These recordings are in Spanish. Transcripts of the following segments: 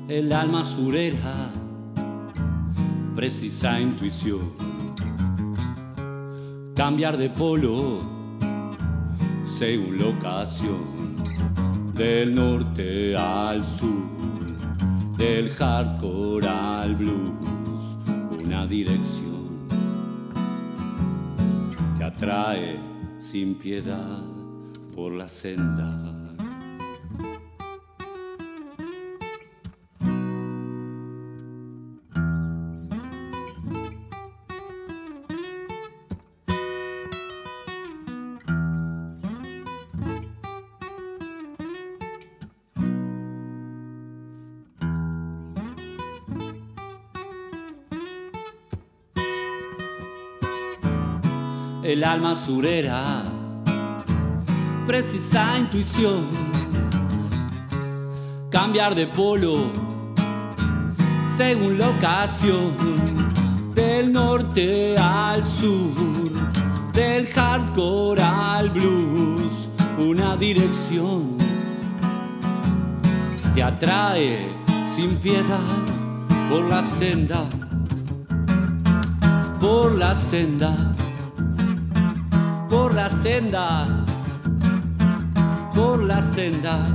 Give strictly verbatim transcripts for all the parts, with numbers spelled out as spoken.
El alma surera precisa intuición, cambiar de polo según la ocasión, del norte al sur, del hardcore al blues, una dirección que atrae sin piedad por la senda. El alma surera precisa intuición, cambiar de polo según la ocasión, del norte al sur, del hardcore al blues, una dirección te atrae sin piedad por la senda, por la senda. Por la senda, por la senda.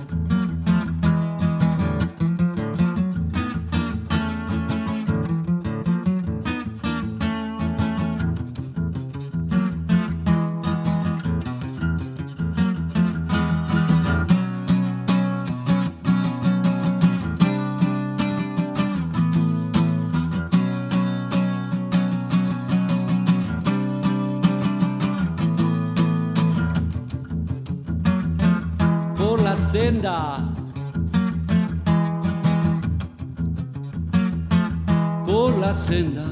Por la senda, por la senda.